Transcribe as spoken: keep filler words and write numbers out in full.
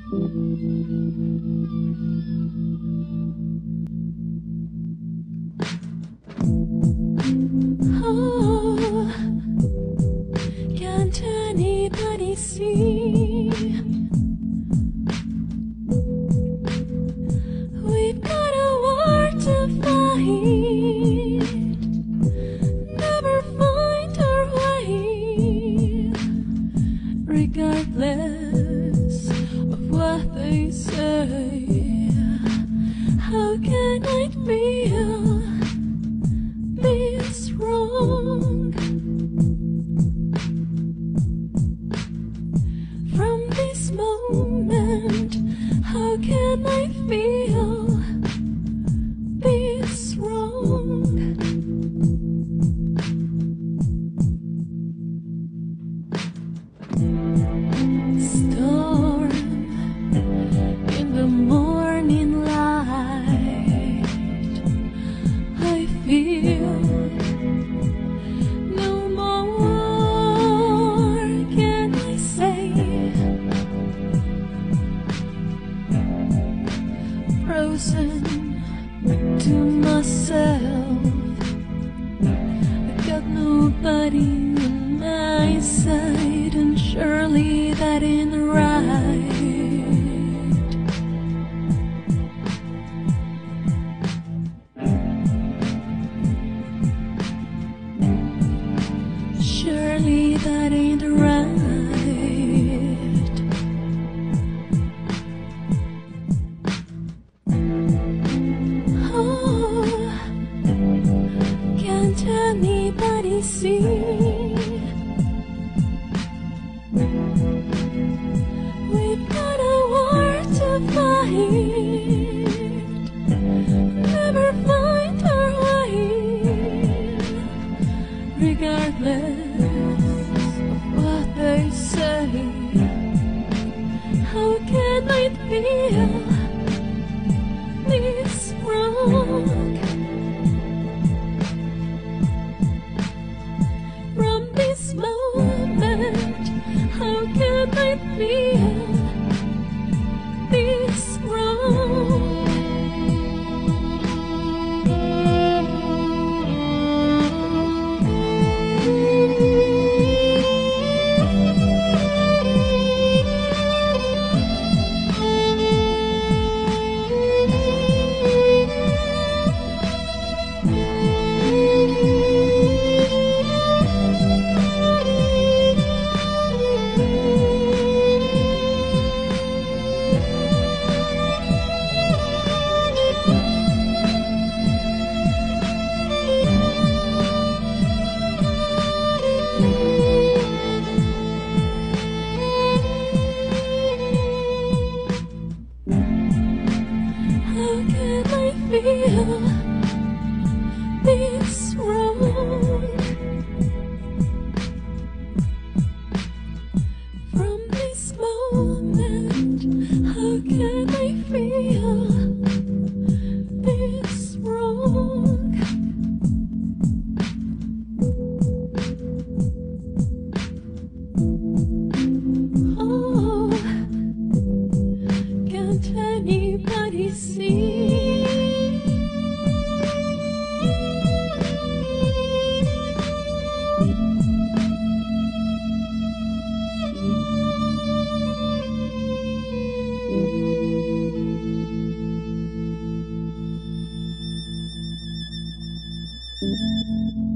Oh, can't anybody see? We've got a war to fight, never find our way, regardless of what they say. How can I feel this wrong? From this moment, how can I feel this wrong? Storm in the morning light, I feel no more can I say. Frozen to myself, I got nobody on my side, and surely that ain't right. Surely that ain't right. Oh, can't anybody see? We've got a war to fight, never find our way, regardless of what they say. How can I feel this wrong? From this moment, how can I feel this wrong? How can I feel this wrong? From this moment, how can I feel this wrong? Oh, can't anybody see? Thank you.